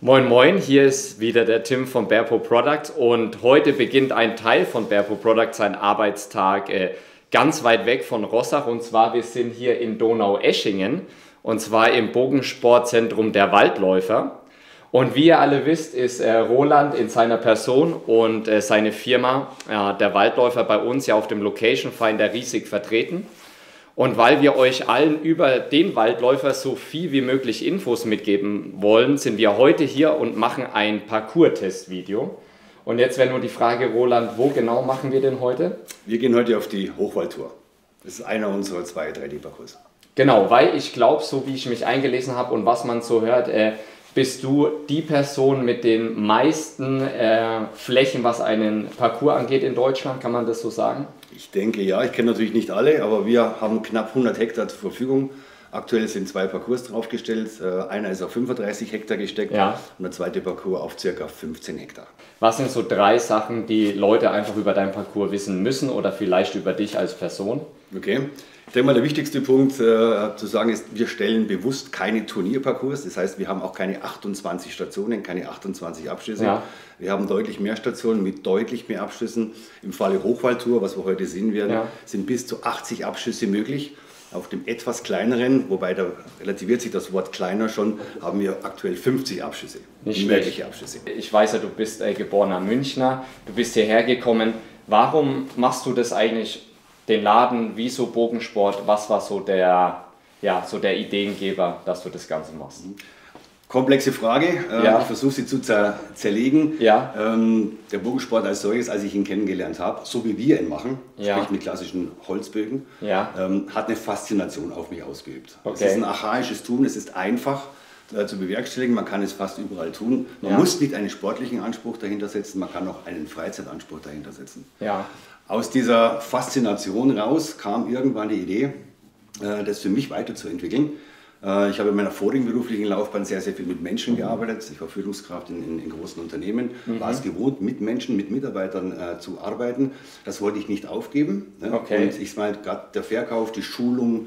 Moin Moin, hier ist wieder der Tim von Bearpaw Product und heute beginnt ein Teil von Bearpaw Product seinen Arbeitstag ganz weit weg von Rossach, und zwar wir sind hier in Donaueschingen und zwar im Bogensportzentrum der Waldläufer. Und wie ihr alle wisst, ist Roland in seiner Person und seine Firma, der Waldläufer, bei uns ja auf dem Location Finder riesig vertreten. Und weil wir euch allen über den Waldläufer so viel wie möglich Infos mitgeben wollen, sind wir heute hier und machen ein Parcours-Testvideo. Und jetzt wäre nur die Frage, Roland, wo genau machen wir denn heute? Wir gehen heute auf die Hochwaldtour. Das ist einer unserer 2 3D-Parcours. Genau, weil ich glaube, so wie ich mich eingelesen habe und was man so hört, bist du die Person mit den meisten Flächen, was einen Parcours angeht in Deutschland, kann man das so sagen? Ich denke ja, ich kenne natürlich nicht alle, aber wir haben knapp 100 Hektar zur Verfügung. Aktuell sind 2 Parcours draufgestellt. Einer ist auf 35 Hektar gesteckt, und der zweite Parcours auf ca. 15 Hektar. Was sind so 3 Sachen, die Leute einfach über deinen Parcours wissen müssen oder vielleicht über dich als Person? Okay. Ich denke mal, der wichtigste Punkt zu sagen ist, wir stellen bewusst keine Turnierparcours. Das heißt, wir haben auch keine 28 Stationen, keine 28 Abschüsse. Ja. Wir haben deutlich mehr Stationen mit deutlich mehr Abschüssen. Im Falle Hochwaldtour, was wir heute sehen werden, sind bis zu 80 Abschüsse möglich. Auf dem etwas kleineren, wobei da relativiert sich das Wort kleiner schon, haben wir aktuell 50 Abschüsse. Nicht mögliche Abschüsse. Ich weiß ja, du bist geborener Münchner, du bist hierher gekommen. Warum machst du das eigentlich? Den Laden, wieso Bogensport, was war so der Ideengeber, dass du das Ganze machst? Komplexe Frage, ich versuche sie zu zerlegen. Ja. Der Bogensport als solches, als ich ihn kennengelernt habe, so wie wir ihn machen, sprich mit klassischen Holzbögen, hat eine Faszination auf mich ausgeübt. Okay. Es ist ein archaisches Tun, es ist einfach zu bewerkstelligen, man kann es fast überall tun. Man muss nicht einen sportlichen Anspruch dahinter setzen, man kann auch einen Freizeitanspruch dahinter setzen. Ja. Aus dieser Faszination raus kam irgendwann die Idee, das für mich weiterzuentwickeln. Ich habe in meiner vorigen beruflichen Laufbahn sehr viel mit Menschen gearbeitet. Ich war Führungskraft in großen Unternehmen, war es gewohnt, mit Menschen, mit Mitarbeitern zu arbeiten. Das wollte ich nicht aufgeben. Ne? Okay. Und ich meine, gerade der Verkauf, die Schulung,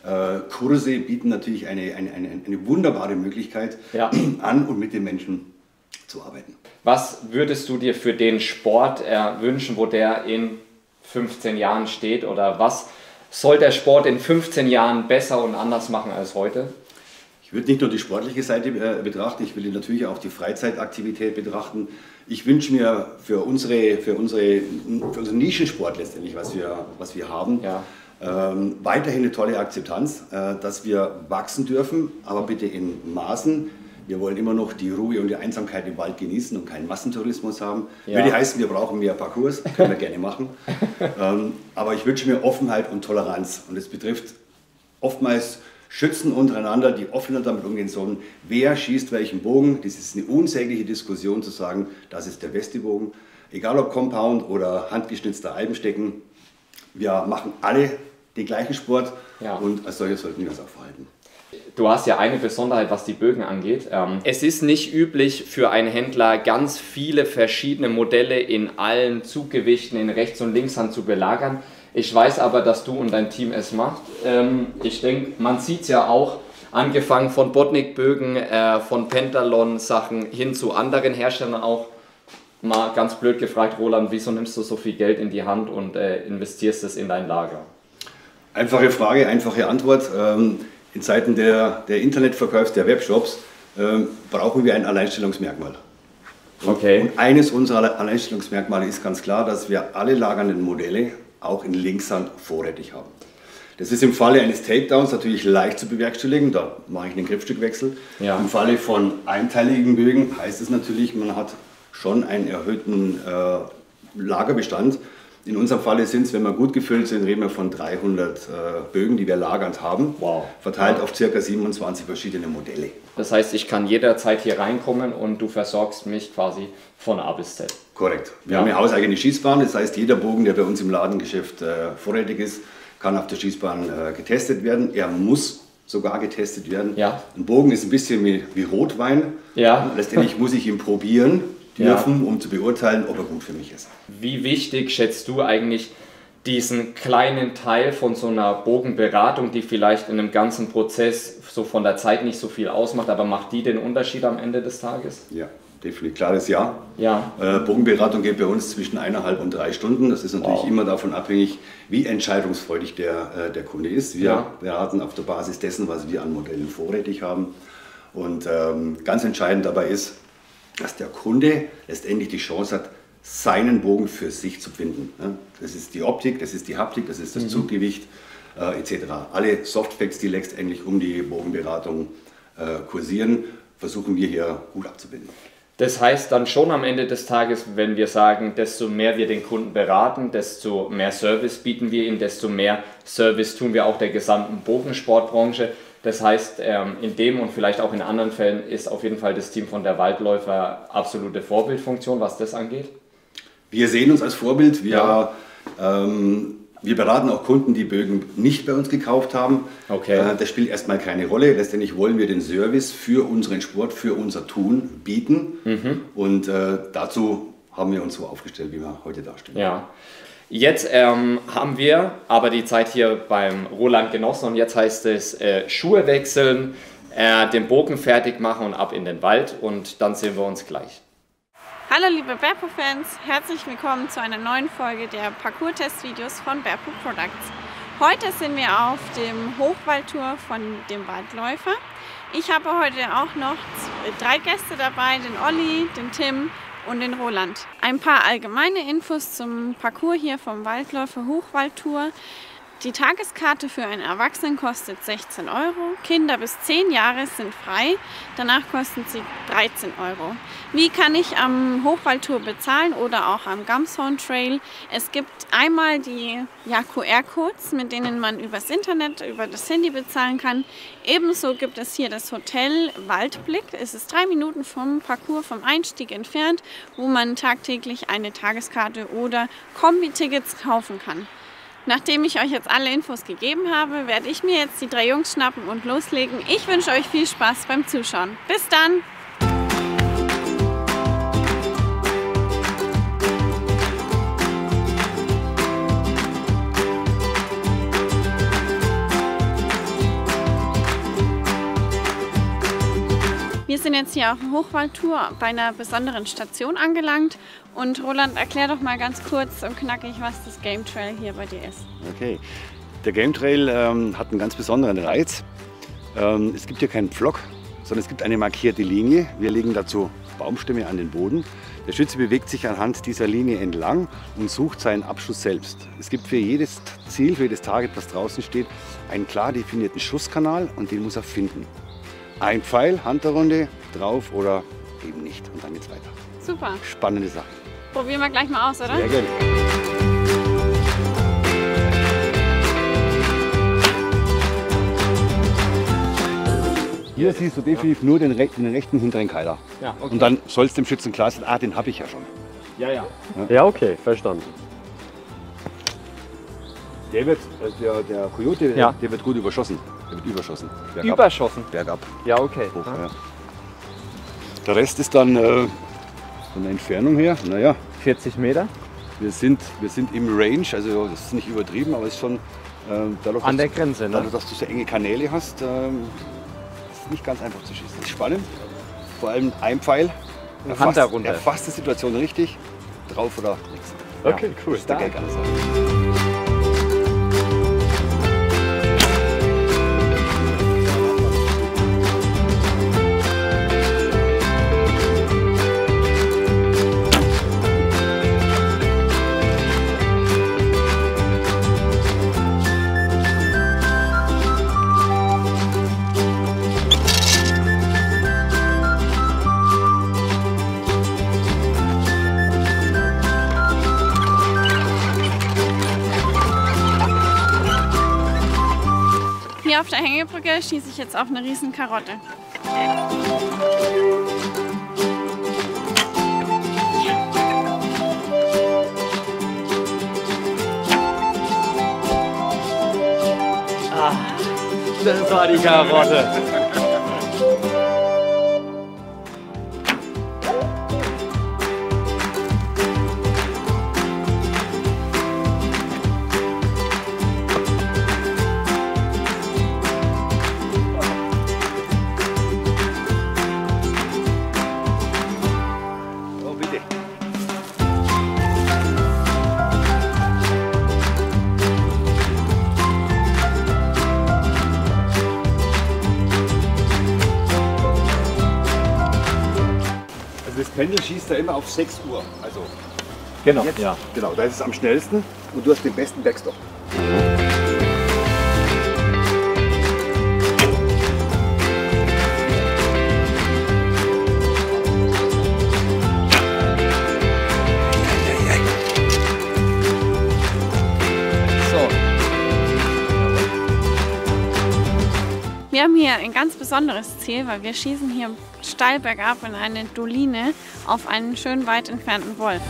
Kurse bieten natürlich eine wunderbare Möglichkeit, an und mit den Menschen zu arbeiten. Was würdest du dir für den Sport wünschen, wo der in 15 Jahren steht? Oder was soll der Sport in 15 Jahren besser und anders machen als heute? Ich würde nicht nur die sportliche Seite betrachten, ich will natürlich auch die Freizeitaktivität betrachten. Ich wünsche mir für unseren Nischensport letztendlich, was wir haben, weiterhin eine tolle Akzeptanz, dass wir wachsen dürfen, aber bitte in Maßen. Wir wollen immer noch die Ruhe und die Einsamkeit im Wald genießen und keinen Massentourismus haben. Würde heißen, wir brauchen mehr Parcours, können wir gerne machen. Aber ich wünsche mir Offenheit und Toleranz. Und es betrifft oftmals Schützen untereinander, die offener damit umgehen sollen. Wer schießt welchen Bogen? Das ist eine unsägliche Diskussion zu sagen, das ist der beste Bogen. Egal ob Compound oder handgeschnitzter Alpenstecken, wir machen alle den gleichen Sport und als solches sollten wir uns auch verhalten. Du hast ja eine Besonderheit, was die Bögen angeht. Es ist nicht üblich für einen Händler, ganz viele verschiedene Modelle in allen Zuggewichten in Rechts- und Linkshand zu belagern. Ich weiß aber, dass du und dein Team es macht. Ich denke, man sieht es ja auch, angefangen von Botnik-Bögen, von Pentalon-Sachen hin zu anderen Herstellern auch. Mal ganz blöd gefragt, Roland, wieso nimmst du so viel Geld in die Hand und investierst es in dein Lager? Einfache Frage, einfache Antwort. In Zeiten der Internetverkaufs, der Webshops, brauchen wir ein Alleinstellungsmerkmal. Okay. Und eines unserer Alleinstellungsmerkmale ist ganz klar, dass wir alle lagernden Modelle auch in Linkshand vorrätig haben. Das ist im Falle eines Takedowns natürlich leicht zu bewerkstelligen, da mache ich einen Griffstückwechsel. Im Falle von einteiligen Bögen heißt es natürlich, man hat schon einen erhöhten Lagerbestand. In unserem Falle sind es, wenn wir gut gefüllt sind, reden wir von 300 Bögen, die wir lagernd haben, verteilt auf ca. 27 verschiedene Modelle. Das heißt, ich kann jederzeit hier reinkommen und du versorgst mich quasi von A bis Z. Korrekt. Wir haben eine hauseigene Schießbahn, das heißt, jeder Bogen, der bei uns im Ladengeschäft vorrätig ist, kann auf der Schießbahn getestet werden. Er muss sogar getestet werden. Ein Bogen ist ein bisschen wie Rotwein. Letztendlich muss ich ihn probieren dürfen, um zu beurteilen, ob er gut für mich ist. Wie wichtig schätzt du eigentlich diesen kleinen Teil von so einer Bogenberatung, die vielleicht in einem ganzen Prozess so von der Zeit nicht so viel ausmacht, aber macht die den Unterschied am Ende des Tages? Ja, definitiv, klares Ja. Ja. Bogenberatung geht bei uns zwischen 1,5 und 3 Stunden. Das ist natürlich immer davon abhängig, wie entscheidungsfreudig der Kunde ist. Wir beraten auf der Basis dessen, was wir an Modellen vorrätig haben. Und ganz entscheidend dabei ist, dass der Kunde letztendlich die Chance hat, seinen Bogen für sich zu finden. Das ist die Optik, das ist die Haptik, das ist das Zuggewicht etc. Alle Softfacts, die letztendlich um die Bogenberatung kursieren, versuchen wir hier gut abzubilden. Das heißt dann schon am Ende des Tages, wenn wir sagen, desto mehr wir den Kunden beraten, desto mehr Service bieten wir ihm, desto mehr Service tun wir auch der gesamten Bogensportbranche. Das heißt, in dem und vielleicht auch in anderen Fällen ist auf jeden Fall das Team von der Waldläufer absolute Vorbildfunktion, was das angeht. Wir sehen uns als Vorbild. Wir beraten auch Kunden, die Bögen nicht bei uns gekauft haben. Okay. Das spielt erstmal keine Rolle. Letztendlich wollen wir den Service für unseren Sport, für unser Tun bieten. Und dazu haben wir uns so aufgestellt, wie wir heute dastehen. Ja. Jetzt haben wir aber die Zeit hier beim Roland genossen und jetzt heißt es Schuhe wechseln, den Bogen fertig machen und ab in den Wald und dann sehen wir uns gleich. Hallo liebe Berpo-Fans, herzlich willkommen zu einer neuen Folge der Parcours-Testvideos von Berpo Products. Heute sind wir auf dem Hochwaldtour von dem Waldläufer. Ich habe heute auch noch 3 Gäste dabei, den Olli, den Tim und den Roland. Ein paar allgemeine Infos zum Parcours hier vom Waldläufer Hochwaldtour. Die Tageskarte für einen Erwachsenen kostet 16 €. Kinder bis 10 Jahre sind frei, danach kosten sie 13 €. Wie kann ich am Hochwaldtour bezahlen oder auch am Gamshorn Trail? Es gibt einmal die QR-Codes, mit denen man übers Internet, über das Handy bezahlen kann. Ebenso gibt es hier das Hotel Waldblick. Es ist 3 Minuten vom Parcours, vom Einstieg entfernt, wo man tagtäglich eine Tageskarte oder Kombi-Tickets kaufen kann. Nachdem ich euch jetzt alle Infos gegeben habe, werde ich mir jetzt die 3 Jungs schnappen und loslegen. Ich wünsche euch viel Spaß beim Zuschauen. Bis dann! Wir sind jetzt hier auf der Hochwaldtour bei einer besonderen Station angelangt. Und Roland, erklär doch mal ganz kurz und knackig, was das Game Trail hier bei dir ist. Okay, der Game Trail hat einen ganz besonderen Reiz. Es gibt hier keinen Pflock, sondern es gibt eine markierte Linie. Wir legen dazu Baumstämme an den Boden. Der Schütze bewegt sich anhand dieser Linie entlang und sucht seinen Abschuss selbst. Es gibt für jedes Ziel, für jedes Target, was draußen steht, einen klar definierten Schusskanal und den muss er finden. Ein Pfeil, Hand der Runde, drauf oder eben nicht. Und dann geht's weiter. Super. Spannende Sache. Probieren wir gleich mal aus, oder? Sehr gerne. Hier siehst du definitiv nur den rechten hinteren Keiler. Ja, okay. Und dann soll es dem Schützen klar sein, den habe ich ja schon. Ja. Ja, okay, verstanden. Der der Coyote, Ja. der wird gut überschossen. Der wird überschossen. Bergab. Überschossen? Bergab. Ja, okay. Hoch, ja. Der Rest ist dann von der Entfernung her, naja, 40 Meter? wir sind im Range, also das ist nicht übertrieben, aber es ist schon dadurch, An der Grenze, ne? dadurch, dass du so enge Kanäle hast, ist nicht ganz einfach zu schießen. Das ist spannend, vor allem ein Pfeil, Hand darunter. erfasst die Situation richtig, drauf oder nichts. Okay, cool. Das ist der Gag an der Sache. Hier auf der Hängebrücke schieße ich jetzt auf eine riesen Karotte. Das war die Karotte. das Pendel schießt da immer auf 6 Uhr. Also Genau. jetzt, Ja. genau, da ist es am schnellsten und du hast den besten Backstop. Wir haben hier ein ganz besonderes Ziel, weil wir schießen hier steil bergab in eine Doline auf einen schön weit entfernten Wolf.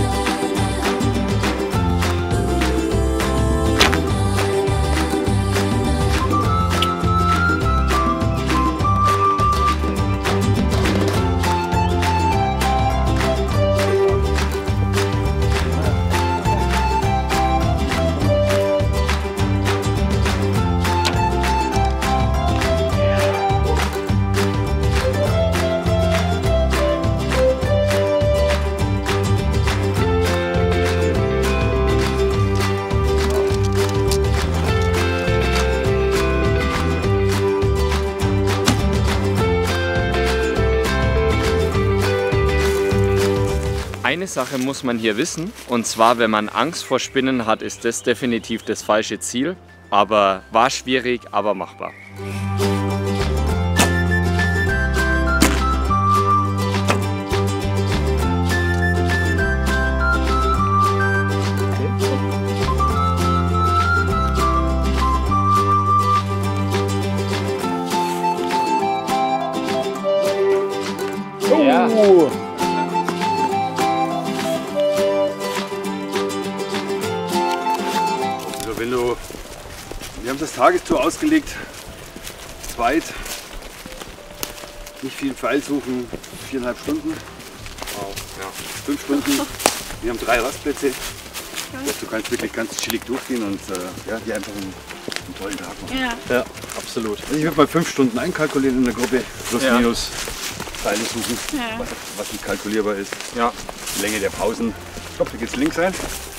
Eine Sache muss man hier wissen, und zwar, wenn man Angst vor Spinnen hat, ist das definitiv das falsche Ziel. Aber war schwierig, aber machbar. Ja. Also wenn du, wir haben das Tagestour ausgelegt, zweit, nicht viel Pfeil suchen, 4,5 Stunden, Wow. Ja. 5 Stunden. Wir haben 3 Rastplätze. Du kannst wirklich ganz chillig durchgehen und ja, die einfach einen tollen Tag machen. Ja. Ja, absolut. Also ich würde mal 5 Stunden einkalkulieren in der Gruppe, plus Ja. minus Pfeile suchen, Ja. was nicht kalkulierbar ist. Ja. Die Länge der Pausen. Ich glaube, hier geht's links ein.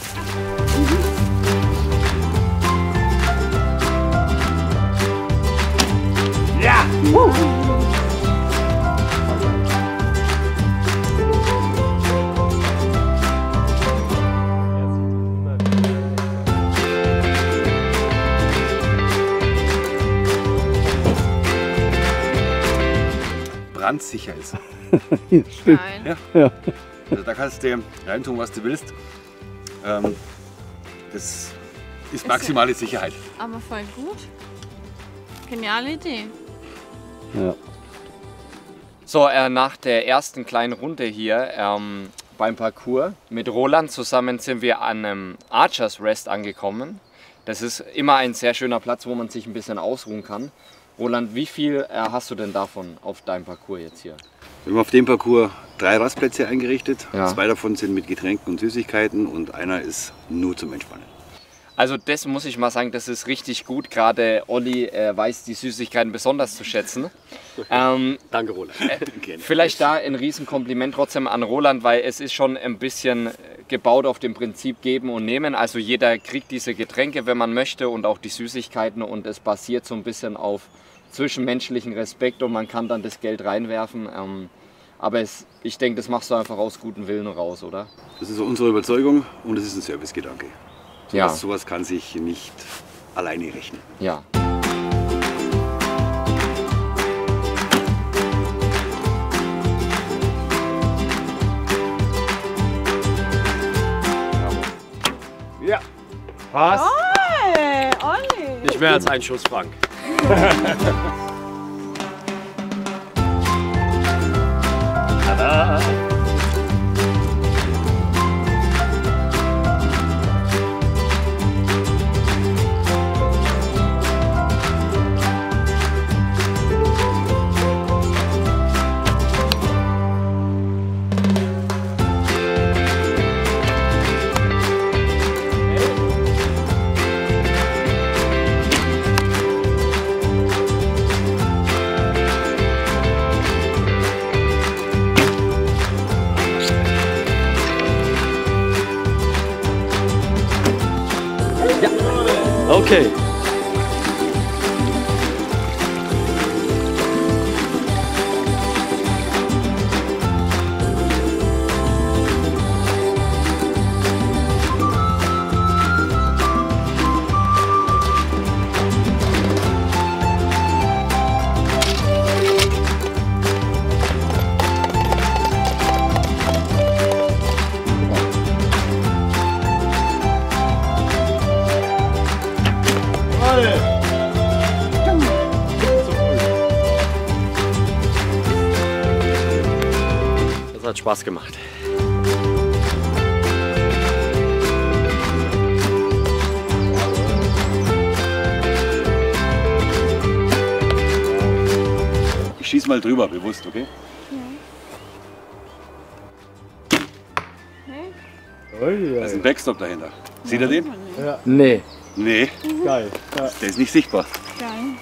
Ja! Brandsicher ist. Nein. Ja. Also da kannst du reintun, was du willst. Das ist maximale Sicherheit. Aber voll gut. Geniale Idee. Ja. So, nach der ersten kleinen Runde hier beim Parcours mit Roland zusammen sind wir an einem Archers Rest angekommen. Das ist immer ein sehr schöner Platz, wo man sich ein bisschen ausruhen kann. Roland, wie viel hast du denn davon auf deinem Parcours jetzt hier? Wir haben auf dem Parcours 3 Rastplätze eingerichtet. Ja. 2 davon sind mit Getränken und Süßigkeiten und einer ist nur zum Entspannen. Also das muss ich mal sagen, das ist richtig gut. Gerade Olli weiß die Süßigkeiten besonders zu schätzen. Danke, Roland. Gerne. Vielleicht da ein Riesenkompliment trotzdem an Roland, weil es ist schon ein bisschen gebaut auf dem Prinzip geben und nehmen. Also jeder kriegt diese Getränke, wenn man möchte, und auch die Süßigkeiten, und es basiert so ein bisschen auf zwischenmenschlichen Respekt und man kann dann das Geld reinwerfen. Aber ich denke, das machst du einfach aus gutem Willen raus, oder? Das ist so unsere Überzeugung und es ist ein Servicegedanke. Ja. Sowas kann sich nicht alleine rechnen. Ja. Ja. Passt. Hey, Olli! Nicht mehr als ein Schuss, Frank. Tada. Okay. hat Spaß gemacht. Ich schieße mal drüber, bewusst, okay? Da ist ein Backstop dahinter. Sieht ihr den? Ja. Nee. Nee, Geil. Ja. der ist nicht sichtbar. Geil.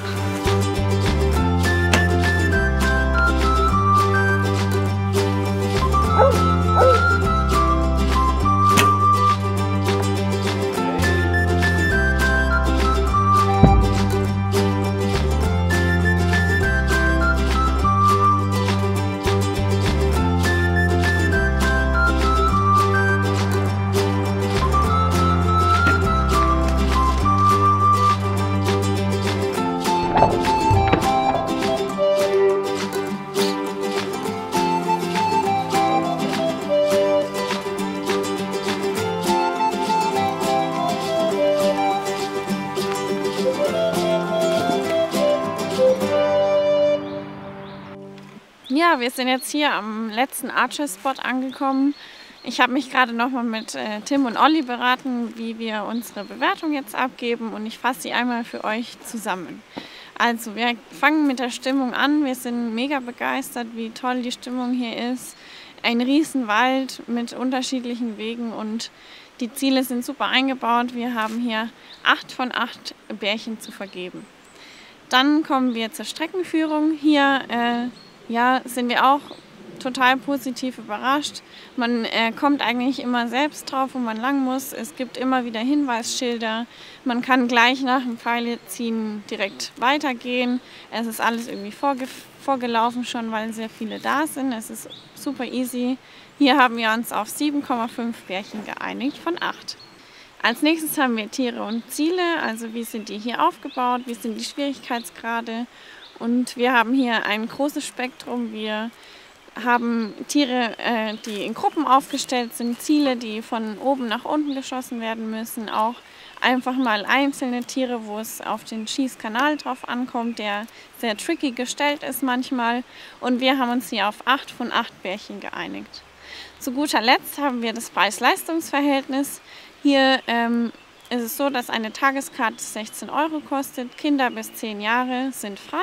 Ja, wir sind jetzt hier am letzten Archer-Spot angekommen. Ich habe mich gerade nochmal mit Tim und Olli beraten, wie wir unsere Bewertung jetzt abgeben, und ich fasse sie einmal für euch zusammen. Also wir fangen mit der Stimmung an. Wir sind mega begeistert, wie toll die Stimmung hier ist. Ein Riesenwald mit unterschiedlichen Wegen und die Ziele sind super eingebaut. Wir haben hier 8 von 8 Bärchen zu vergeben. Dann kommen wir zur Streckenführung. Hier sind wir auch total positiv überrascht. Man kommt eigentlich immer selbst drauf, wo man lang muss. Es gibt immer wieder Hinweisschilder. Man kann gleich nach dem Pfeileziehen direkt weitergehen. Es ist alles irgendwie vorgelaufen schon, weil sehr viele da sind. Es ist super easy. Hier haben wir uns auf 7,5 Bärchen geeinigt von 8. Als nächstes haben wir Tiere und Ziele, also wie sind die hier aufgebaut, wie sind die Schwierigkeitsgrade. Und wir haben hier ein großes Spektrum. Wir haben Tiere, die in Gruppen aufgestellt sind, Ziele, die von oben nach unten geschossen werden müssen, auch einfach mal einzelne Tiere, wo es auf den Schießkanal drauf ankommt, der sehr tricky gestellt ist manchmal. Und wir haben uns hier auf 8 von 8 Bärchen geeinigt. Zu guter Letzt haben wir das Preis-Leistungs-Verhältnis. Hier ist es so, dass eine Tageskarte 16 € kostet. Kinder bis 10 Jahre sind frei.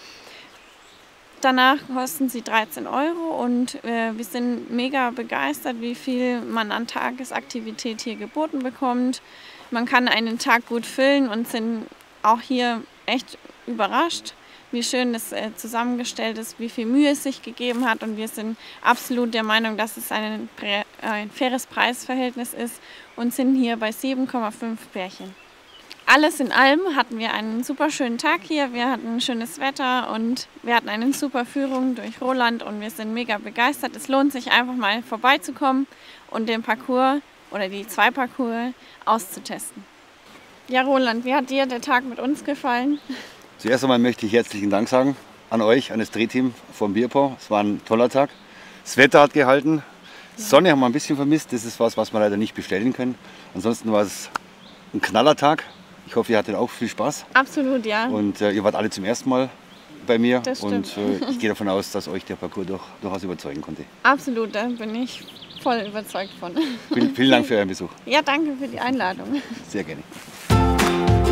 Danach kosten sie 13 € und wir sind mega begeistert, wie viel man an Tagesaktivität hier geboten bekommt. Man kann einen Tag gut füllen und sind auch hier echt überrascht, wie schön das zusammengestellt ist, wie viel Mühe es sich gegeben hat, und wir sind absolut der Meinung, dass es ein faires Preisverhältnis ist und sind hier bei 7,5 Bärchen. Alles in allem hatten wir einen super schönen Tag hier, wir hatten schönes Wetter und wir hatten eine super Führung durch Roland und wir sind mega begeistert. Es lohnt sich einfach mal vorbeizukommen und den Parcours oder die 2 Parcours auszutesten. Ja, Roland, wie hat dir der Tag mit uns gefallen? Zuerst einmal möchte ich herzlichen Dank sagen an euch, an das Drehteam vom Bierpong. Es war ein toller Tag. Das Wetter hat gehalten. Sonne haben wir ein bisschen vermisst. Das ist was wir leider nicht bestellen können. Ansonsten war es ein Knallertag. Ich hoffe, ihr hattet auch viel Spaß. Absolut, ja. Und ihr wart alle zum ersten Mal bei mir. Das stimmt. Und ich gehe davon aus, dass euch der Parcours durchaus überzeugen konnte. Absolut, da bin ich voll überzeugt von. Vielen Dank für euren Besuch. Ja, danke für die Einladung. Sehr gerne.